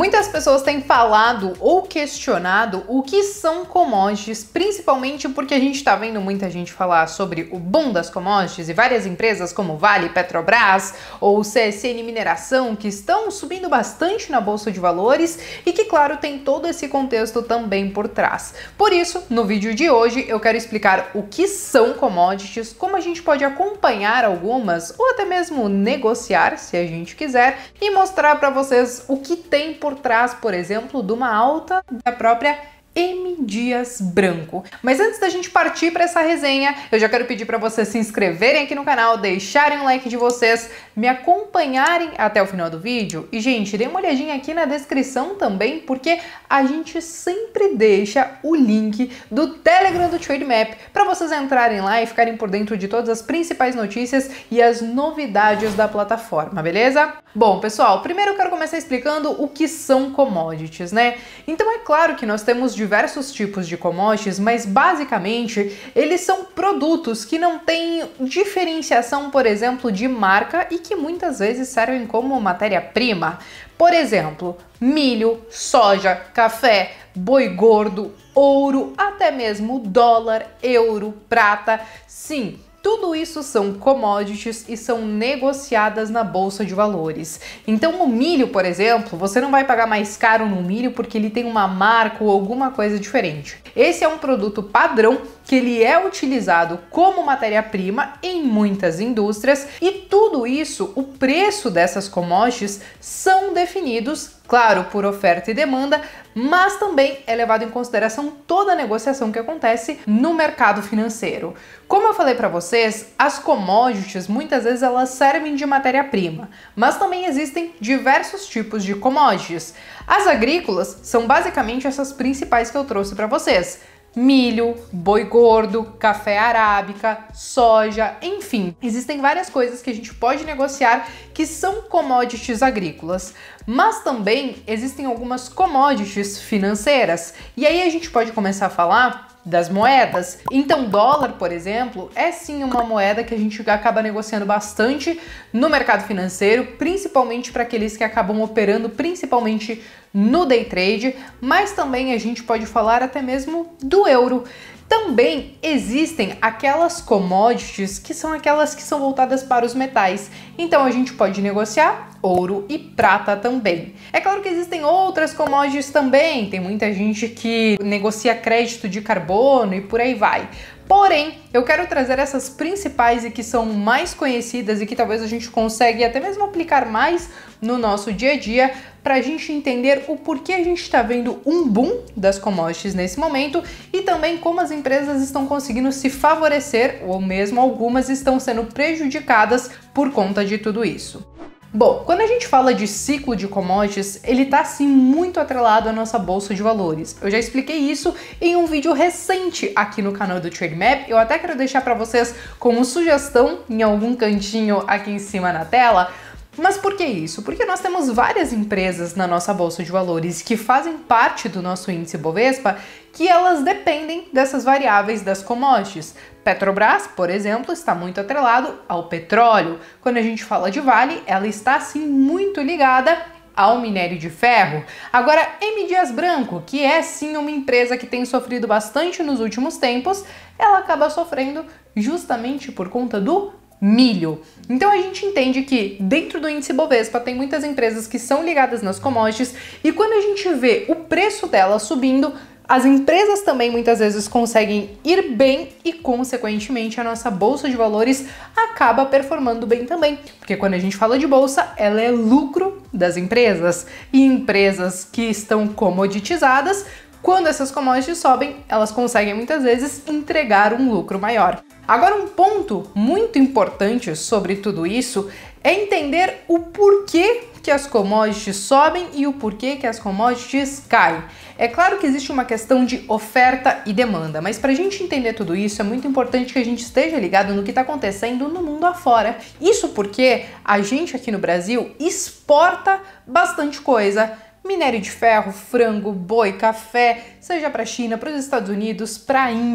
Muitas pessoas têm falado ou questionado o que são commodities, principalmente porque a gente está vendo muita gente falar sobre o boom das commodities e várias empresas como Vale, Petrobras ou CSN Mineração que estão subindo bastante na Bolsa de Valores e que, claro, tem todo esse contexto também por trás. Por isso, no vídeo de hoje eu quero explicar o que são commodities, como a gente pode acompanhar algumas ou até mesmo negociar, se a gente quiser, e mostrar para vocês o que tem por trás, por exemplo, de uma alta da própria M. Dias Branco. Mas antes da gente partir para essa resenha, eu já quero pedir para vocês se inscreverem aqui no canal, deixarem o like de vocês, me acompanharem até o final do vídeo. E, gente, dê uma olhadinha aqui na descrição também, porque a gente sempre deixa o link do Telegram do Trademap para vocês entrarem lá e ficarem por dentro de todas as principais notícias e as novidades da plataforma, beleza? Bom, pessoal, primeiro eu quero começar explicando o que são commodities, né? Então é claro que nós temos diversos tipos de commodities, mas basicamente eles são produtos que não têm diferenciação, por exemplo, de marca e que muitas vezes servem como matéria-prima. Por exemplo, milho, soja, café, boi gordo, ouro, até mesmo dólar, euro, prata. Sim, tudo isso são commodities e são negociadas na Bolsa de Valores. Então o milho, por exemplo, você não vai pagar mais caro no milho porque ele tem uma marca ou alguma coisa diferente. Esse é um produto padrão que ele é utilizado como matéria-prima em muitas indústrias e tudo isso, o preço dessas commodities são definidos, claro, por oferta e demanda, mas também é levado em consideração toda a negociação que acontece no mercado financeiro. Como eu falei para vocês, as commodities muitas vezes elas servem de matéria-prima, mas também existem diversos tipos de commodities. As agrícolas são basicamente essas principais que eu trouxe para vocês. Milho, boi gordo, café arábica, soja, enfim. Existem várias coisas que a gente pode negociar que são commodities agrícolas, mas também existem algumas commodities financeiras. E aí a gente pode começar a falar das moedas. Então, dólar, por exemplo, é sim uma moeda que a gente acaba negociando bastante no mercado financeiro, principalmente para aqueles que acabam operando principalmente no day trade, mas também a gente pode falar até mesmo do euro. Também existem aquelas commodities que são aquelas que são voltadas para os metais. Então a gente pode negociar ouro e prata também. É claro que existem outras commodities também. Tem muita gente que negocia crédito de carbono e por aí vai. Porém, eu quero trazer essas principais e que são mais conhecidas e que talvez a gente consiga até mesmo aplicar mais no nosso dia a dia para a gente entender o porquê a gente está vendo um boom das commodities nesse momento e também como as empresas estão conseguindo se favorecer ou mesmo algumas estão sendo prejudicadas por conta de tudo isso. Bom, quando a gente fala de ciclo de commodities, ele está sim muito atrelado à nossa bolsa de valores. Eu já expliquei isso em um vídeo recente aqui no canal do Trademap. Eu até quero deixar para vocês como sugestão em algum cantinho aqui em cima na tela. Mas por que isso? Porque nós temos várias empresas na nossa bolsa de valores que fazem parte do nosso índice Bovespa que elas dependem dessas variáveis das commodities. Petrobras, por exemplo, está muito atrelado ao petróleo. Quando a gente fala de Vale, ela está sim muito ligada ao minério de ferro. Agora, M. Dias Branco, que é sim uma empresa que tem sofrido bastante nos últimos tempos, ela acaba sofrendo justamente por conta do milho. Então a gente entende que dentro do índice Bovespa tem muitas empresas que são ligadas nas commodities e quando a gente vê o preço delas subindo, as empresas também muitas vezes conseguem ir bem e, consequentemente, a nossa bolsa de valores acaba performando bem também. Porque quando a gente fala de bolsa, ela é lucro das empresas. E empresas que estão comoditizadas, quando essas commodities sobem, elas conseguem muitas vezes entregar um lucro maior. Agora, um ponto muito importante sobre tudo isso é entender o porquê que as commodities sobem e o porquê que as commodities caem. É claro que existe uma questão de oferta e demanda, mas para a gente entender tudo isso é muito importante que a gente esteja ligado no que está acontecendo no mundo afora. Isso porque a gente aqui no Brasil exporta bastante coisa. Minério de ferro, frango, boi, café, seja para a China, para os Estados Unidos, para a Índia.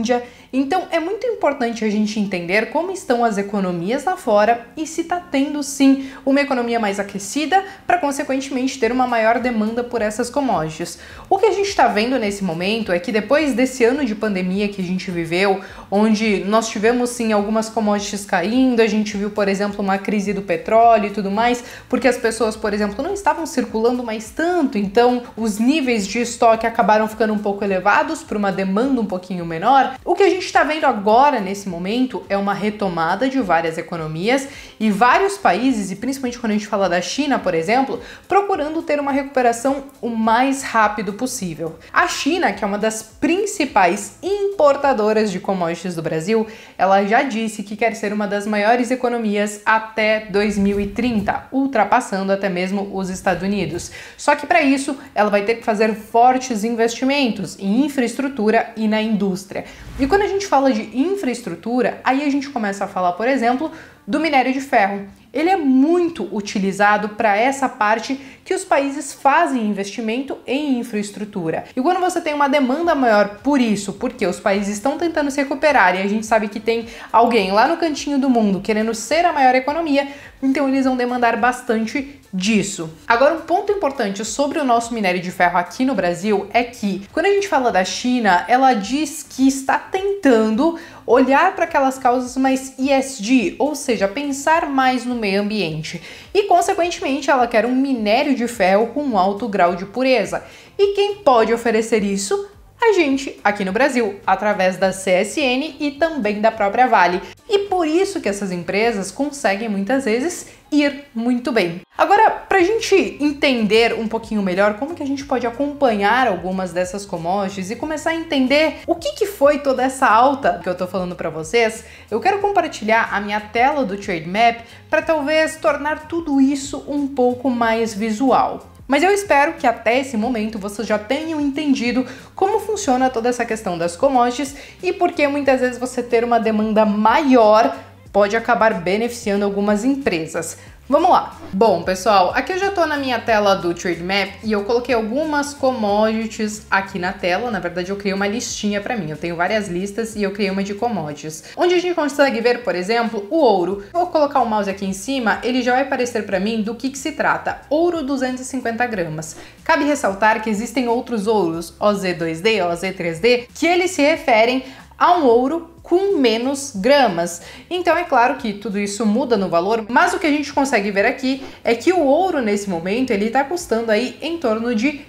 Então é muito importante a gente entender como estão as economias lá fora e se está tendo sim uma economia mais aquecida para consequentemente ter uma maior demanda por essas commodities. O que a gente está vendo nesse momento é que depois desse ano de pandemia que a gente viveu, onde nós tivemos sim algumas commodities caindo, a gente viu, por exemplo, uma crise do petróleo e tudo mais, porque as pessoas, por exemplo, não estavam circulando mais tanto, então os níveis de estoque acabaram ficando um pouco elevados para uma demanda um pouquinho menor. O que a gente está vendo agora nesse momento é uma retomada de várias economias e vários países, e principalmente quando a gente fala da China, por exemplo, procurando ter uma recuperação o mais rápido possível. A China, que é uma das principais importadoras de commodities do Brasil, ela já disse que quer ser uma das maiores economias até 2030, ultrapassando até mesmo os Estados Unidos. Só que para isso, ela vai ter que fazer fortes investimentos em infraestrutura e na indústria. E quando a gente fala de infraestrutura, aí a gente começa a falar, por exemplo, do minério de ferro. Ele é muito utilizado para essa parte que os países fazem investimento em infraestrutura. E quando você tem uma demanda maior por isso, porque os países estão tentando se recuperar e a gente sabe que tem alguém lá no cantinho do mundo querendo ser a maior economia, então eles vão demandar bastante disso. Agora, um ponto importante sobre o nosso minério de ferro aqui no Brasil é que, quando a gente fala da China, ela diz que está tentando olhar para aquelas causas mais ESG, ou seja, pensar mais no meio ambiente. E, consequentemente, ela quer um minério de ferro com um alto grau de pureza. E quem pode oferecer isso? A gente aqui no Brasil, através da CSN e também da própria Vale. E por isso que essas empresas conseguem muitas vezes ir muito bem. Agora, para a gente entender um pouquinho melhor como que a gente pode acompanhar algumas dessas commodities e começar a entender o que foi toda essa alta que eu tô falando para vocês, eu quero compartilhar a minha tela do Trade Map para talvez tornar tudo isso um pouco mais visual. Mas eu espero que até esse momento vocês já tenham entendido como funciona toda essa questão das commodities e por que muitas vezes você ter uma demanda maior pode acabar beneficiando algumas empresas. Vamos lá! Bom, pessoal, aqui eu já tô na minha tela do Trade Map e eu coloquei algumas commodities aqui na tela. Na verdade, eu criei uma listinha para mim. Eu tenho várias listas e eu criei uma de commodities, onde a gente consegue ver, por exemplo, o ouro. Vou colocar o mouse aqui em cima, ele já vai aparecer para mim do que se trata. Ouro 250 gramas. Cabe ressaltar que existem outros ouros, OZ2D, OZ3D, que eles se referem a um ouro com menos gramas. Então é claro que tudo isso muda no valor, mas o que a gente consegue ver aqui é que o ouro nesse momento ele está custando aí em torno de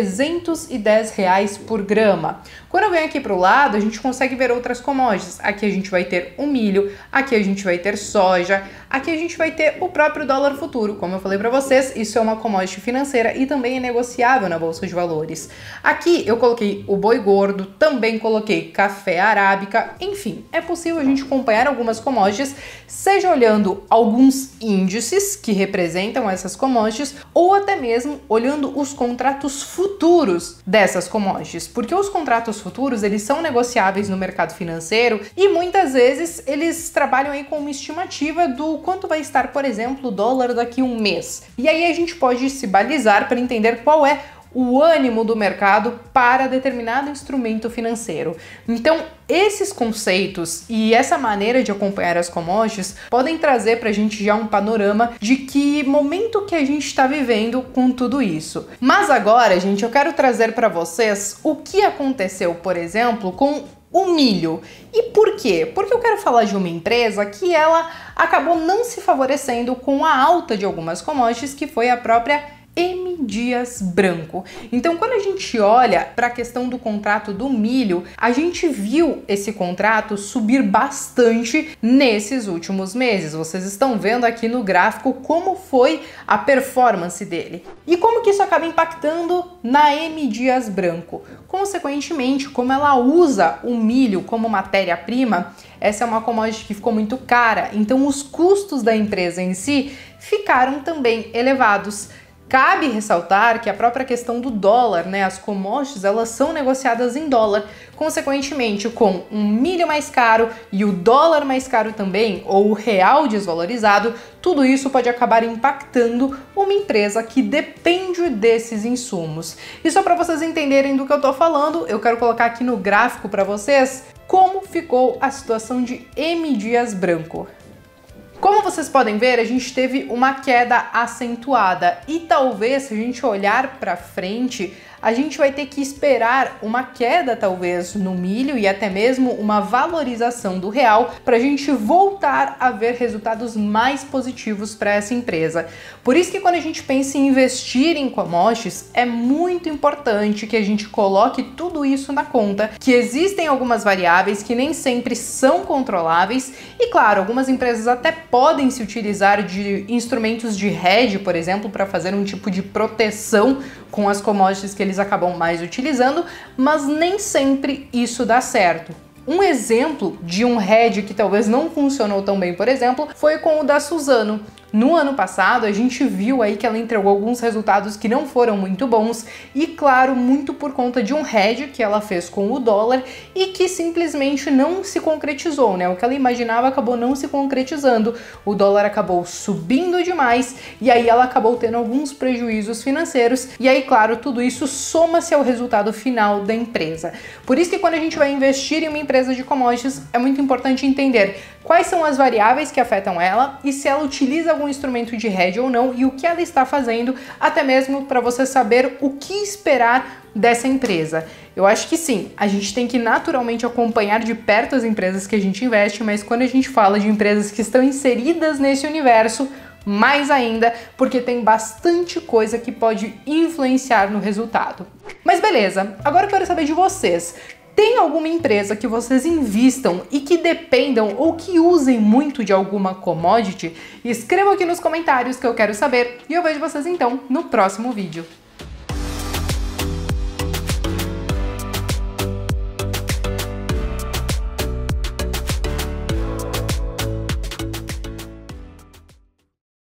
R$310 por grama. Quando eu venho aqui para o lado, a gente consegue ver outras commodities. Aqui a gente vai ter o milho, aqui a gente vai ter soja, aqui a gente vai ter o próprio dólar futuro. Como eu falei para vocês, isso é uma commodity financeira e também é negociável na Bolsa de Valores. Aqui eu coloquei o boi gordo, também coloquei café arábica, enfim, é possível a gente acompanhar algumas commodities, seja olhando alguns índices que representam essas commodities, ou até mesmo olhando os contratos futuros dessas commodities, porque os contratos futuros eles são negociáveis no mercado financeiro e muitas vezes eles trabalham aí com uma estimativa do quanto vai estar, por exemplo, o dólar daqui a um mês. E aí a gente pode se balizar para entender qual é o ânimo do mercado para determinado instrumento financeiro. Então, esses conceitos e essa maneira de acompanhar as commodities podem trazer para a gente já um panorama de que momento que a gente está vivendo com tudo isso. Mas agora, gente, eu quero trazer para vocês o que aconteceu, por exemplo, com o milho. E por quê? Porque eu quero falar de uma empresa que ela acabou não se favorecendo com a alta de algumas commodities, que foi a própria M. Dias Branco. Então, quando a gente olha para a questão do contrato do milho, a gente viu esse contrato subir bastante nesses últimos meses. Vocês estão vendo aqui no gráfico como foi a performance dele. E como que isso acaba impactando na M. Dias Branco? Consequentemente, como ela usa o milho como matéria-prima, essa é uma commodity que ficou muito cara, então os custos da empresa em si ficaram também elevados. Cabe ressaltar que a própria questão do dólar, né, as commodities, elas são negociadas em dólar. Consequentemente, com um milho mais caro e o dólar mais caro também, ou o real desvalorizado, tudo isso pode acabar impactando uma empresa que depende desses insumos. E só para vocês entenderem do que eu tô falando, eu quero colocar aqui no gráfico para vocês como ficou a situação de M. Dias Branco. Como vocês podem ver, a gente teve uma queda acentuada e talvez, se a gente olhar para frente, a gente vai ter que esperar uma queda talvez no milho e até mesmo uma valorização do real para a gente voltar a ver resultados mais positivos para essa empresa. Por isso que quando a gente pensa em investir em commodities, é muito importante que a gente coloque tudo isso na conta, que existem algumas variáveis que nem sempre são controláveis e claro, algumas empresas até podem se utilizar de instrumentos de hedge, por exemplo, para fazer um tipo de proteção com as commodities que eles acabam mais utilizando, mas nem sempre isso dá certo. Um exemplo de um hedge que talvez não funcionou tão bem, por exemplo, foi com o da Suzano. No ano passado, a gente viu aí que ela entregou alguns resultados que não foram muito bons e, claro, muito por conta de um hedge que ela fez com o dólar e que simplesmente não se concretizou, né? O que ela imaginava acabou não se concretizando, o dólar acabou subindo demais e aí ela acabou tendo alguns prejuízos financeiros e aí, claro, tudo isso soma-se ao resultado final da empresa. Por isso que quando a gente vai investir em uma empresa de commodities, é muito importante entender quais são as variáveis que afetam ela e se ela utiliza algum instrumento de hedge ou não e o que ela está fazendo, até mesmo para você saber o que esperar dessa empresa. Eu acho que sim, a gente tem que naturalmente acompanhar de perto as empresas que a gente investe, mas quando a gente fala de empresas que estão inseridas nesse universo, mais ainda, porque tem bastante coisa que pode influenciar no resultado. Mas beleza, agora eu quero saber de vocês. Tem alguma empresa que vocês invistam e que dependam ou que usem muito de alguma commodity? Escrevam aqui nos comentários que eu quero saber e eu vejo vocês então no próximo vídeo.